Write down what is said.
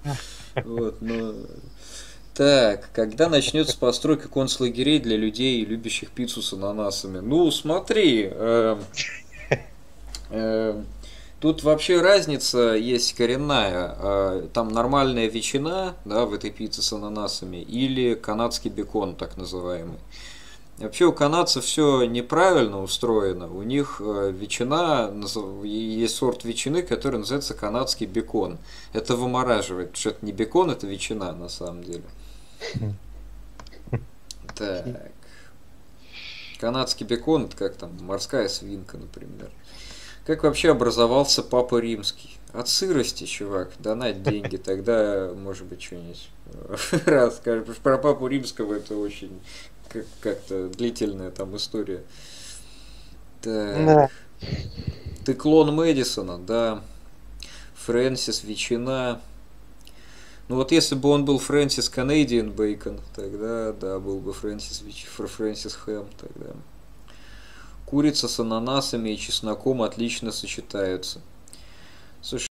Вот, но... Так, когда начнется постройка концлагерей для людей, любящих пиццу с ананасами? Ну, смотри, э, тут вообще разница есть коренная. Там нормальная ветчина, да, в этой пицце с ананасами, или канадский бекон, так называемый. Вообще у канадцев все неправильно устроено. У них ветчина, есть сорт ветчины, который называется канадский бекон. Это вымораживает, потому что это не бекон, это ветчина на самом деле. Так, канадский бекон, это как там, морская свинка, например. Как вообще образовался Папа Римский? От сырости, чувак. Донать деньги, тогда, может быть, что-нибудь расскажешь. Потому что про Папу Римского это очень как-то длительная там история. Так. Да. Ты клон Мэдисона, да. Фрэнсис Ветчина. Ну вот если бы он был Фрэнсис Canadian Бейкон, тогда да, был бы Фрэнсис Хэм тогда. Курица с ананасами и чесноком отлично сочетаются. Слушай,